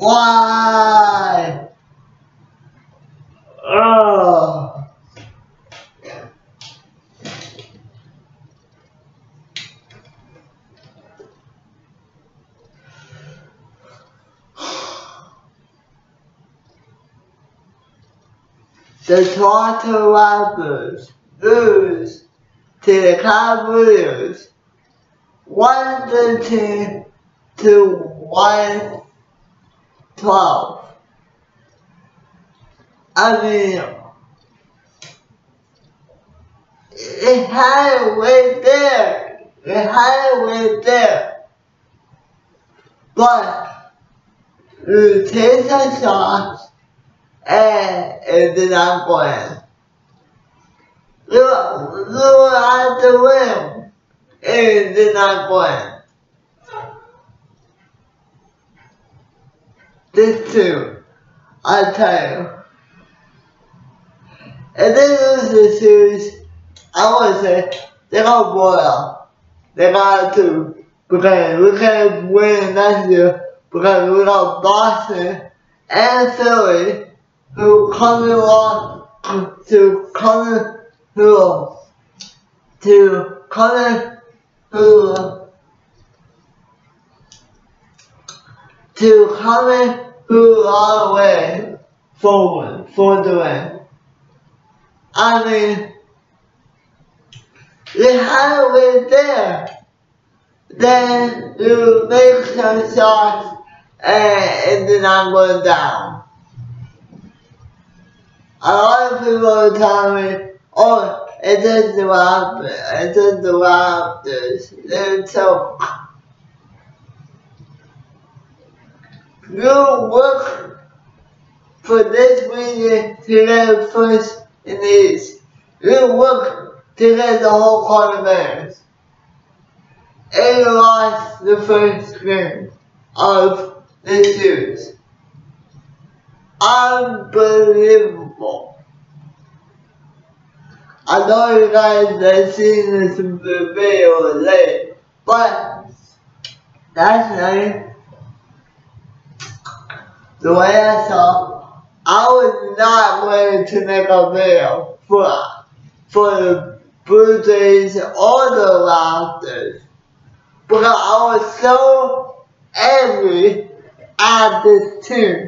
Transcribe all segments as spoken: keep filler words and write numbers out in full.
Why? Oh. The Toronto Raptors lose to the Cavaliers one thirteen to one twelve. I mean, it had it right there. It had it right there. But you take a shot and it did not go in. You, you had to win. It did not go in. This too, I tell you. If they lose the series, I would say they got boil. They got to, because we can't win next year because we got Boston and Philly who coming on to coming who to coming who to coming who all the way forward for the win. I mean, you have it there. Then you make some shots and it's not going down. A lot of people are telling me, oh, it's just the Raptors, it's just the Raptors, they're so. You work for this region to get first in the East. You work to get the whole quarterfinals. And you lost the first game of the series. Unbelievable. I know you guys have seen this video late, but that's night. The way I saw, I was not ready to make a video for, for the Blue Jays or the Raptors because I was so angry at this team.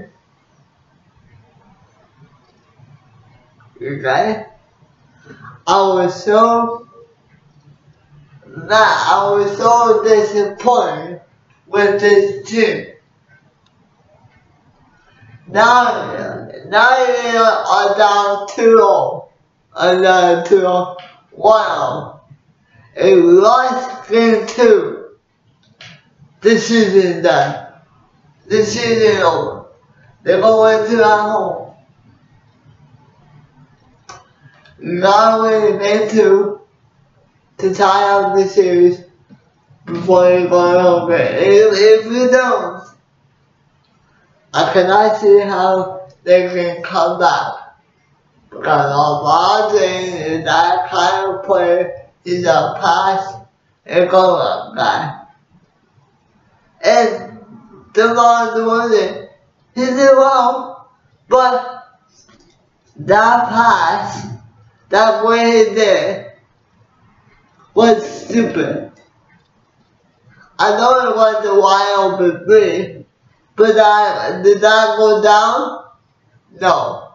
Okay? I was so mad, I was so disappointed with this team. Now, now you are down two oh. Another two oh. Wow. A lost game two. The season done. The season over. They're going to our home. You gotta win game two to tie up the series before you go home. If, if you don't, I cannot see how they can come back. Because LeBron James is that kind of player. He's a pass and go up guy. And DeMar DeRozan, he did well, but that pass, that way he did, was stupid. I know it was a wide open three. But that, did that go down? No.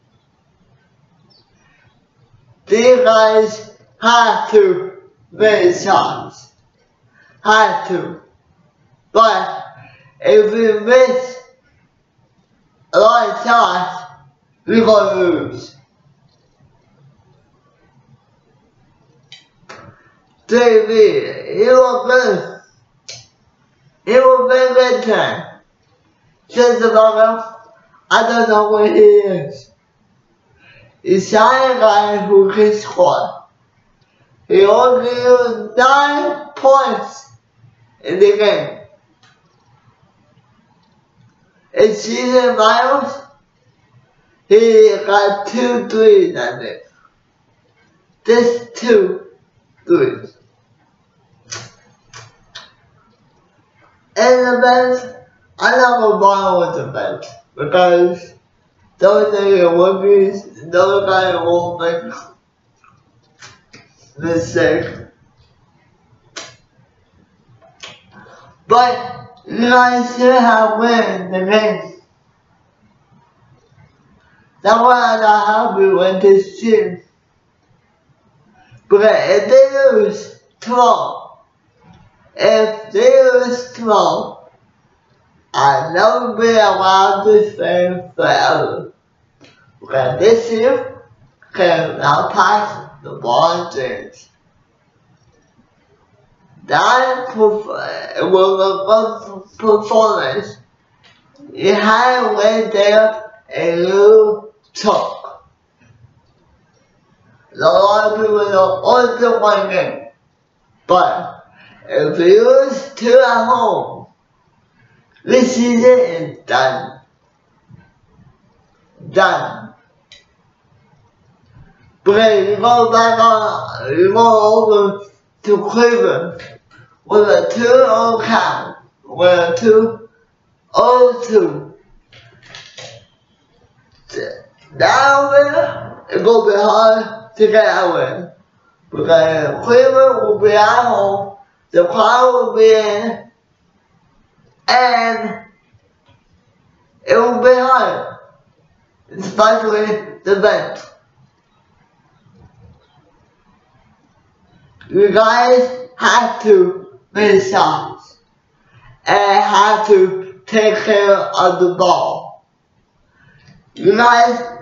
These guys have to make shots. Have to. But if we miss a lot of shots, we're gonna lose. J V, he will be, he will be good time. Just about, I don't know where he is. He's a guy who can score. He only used nine points in the game. In season finals, he got two threes, I think. Just two threes. And the best I never bother with the bets because those are your rookies, those guys won't make mistakes. But you guys still have win the game. That's why I'm not happy with this team. But if they lose tomorrow, if they lose tomorrow, I'll never be around this thing forever. Because this team cannot pass the ball things. That was a good performance. You had to wait there a little talk. A lot of people don't also one game. But if you lose two at home, this season is done. Done. Because you go back on, you go over to Cleveland with a two oh count, with a two oh two. That win, it's going to be hard to get a win. Because Cleveland will be at home, the crowd will be in, and it will be hard, especially the bench. You guys have to make shots and have to take care of the ball. You guys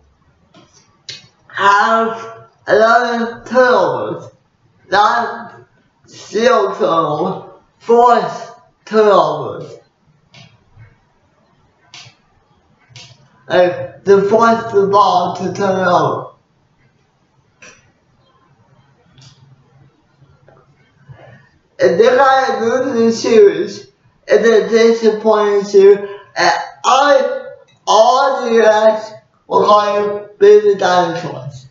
have a lot of turnovers, not zero turnovers, forced turnovers. Like, to force the ball to turn over. If they gotta lose the series, it's a disappointing series, and I, all the guys will call you baby dinosaurs.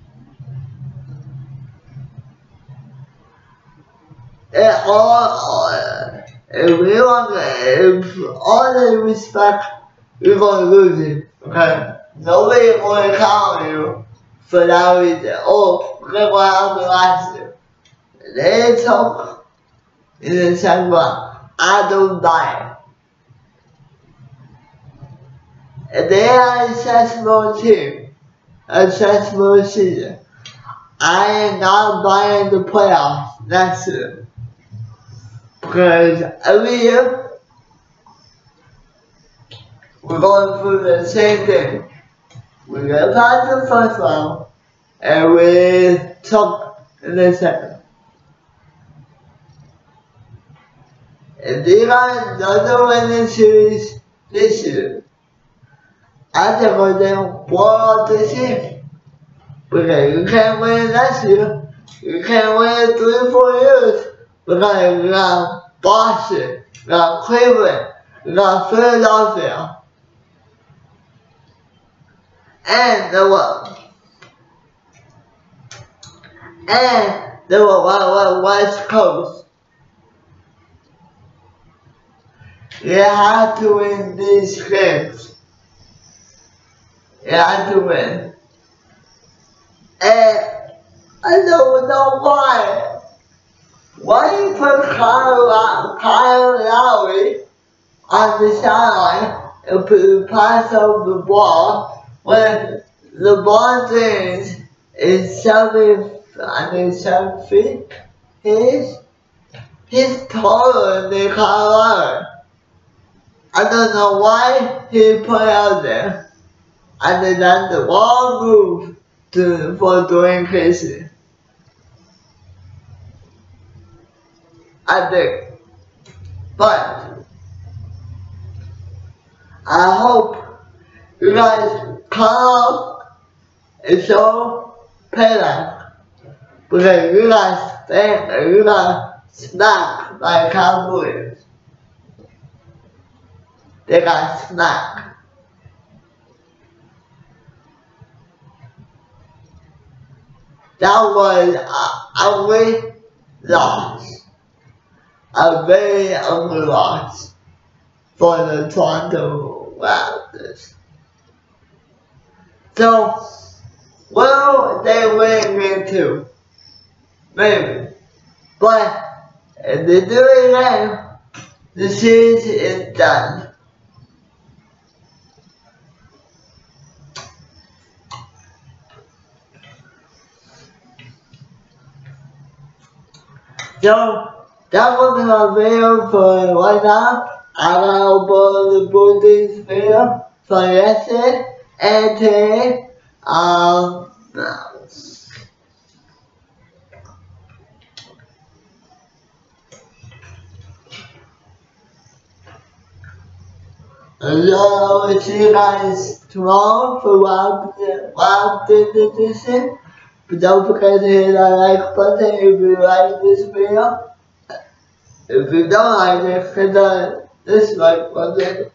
And all, if we want, if all the respect, you're gonna lose it, okay? Nobody gonna count on you for that reason. Oh, look what happened last year. They talk in the second one. I don't buy it. If they had a successful team, a successful season, I am not buying the playoffs next year. Because every year, we're going through the same thing. We get past the first round, and we talk in the second. If they got another winning series this year, I think we're going to blow out the team. Because you can't win next year. You can't win in three, four years. Because we got Boston, we got Cleveland, we got Philadelphia. And the what? And the West Coast. You have to win these games. You have to win. And I don't know why. Why you put Kyle, Kyle Lowry on the sideline and put pass over the ball when the ball is is seven, I mean seven feet? He's, he's taller than Kyle Lowry. I don't know why he put out there, other than the wrong move to, for Dwayne Casey. I think. But I hope you guys come and show payback. Because you guys think that you got smacked by Cowboys. They got smacked. That was a ugly loss. A very ugly loss. for the Toronto Raptors. So, will they win game two? Maybe. But if they do it again, the series is done. So, that was my video for right now. I got all the Bulls video for yesterday and today. Um, So, I will see you guys tomorrow for Raptors edition. But don't forget to hit that like button if you like this video. If you don't like it, hit that dislike button.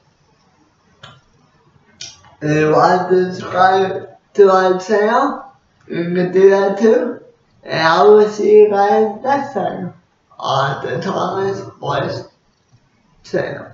If you want to subscribe to our channel, you can do that too. And I will see you guys next time on the Thomas Voice channel.